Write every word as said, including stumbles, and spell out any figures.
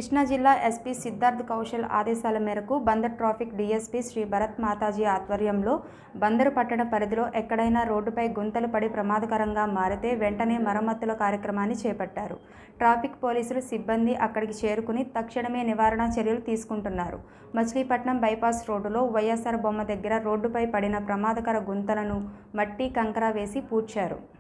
కృష్ణా జిల్లా ఎస్పీ సిద్ధార్థ్ కౌశల్ ఆదేశాల మేరకు బందర్ ట్రాఫిక్ డీఎస్పీ శ్రీ భరత్ మాతాజీ ఆధ్వర్యంలో బందరు పట్టణ పరిధిలో ఎక్కడైనా రోడ్డుపై గుంతలు పడి ప్రమాదకరంగా మారితే వెంటనే మరమ్మతుల కార్యక్రమాన్ని చేపట్టారు. ట్రాఫిక్ పోలీసులు సిబ్బంది అక్కడికి చేరుకుని తక్షణమే నివారణ చర్యలు తీసుకుంటున్నారు. మచిలీపట్నం బైపాస్ రోడ్డులో వైఎస్ఆర్ బొమ్మ దగ్గర రోడ్డుపై పడిన ప్రమాదకర గుంతలను మట్టి కంకర వేసి పూడ్చారు.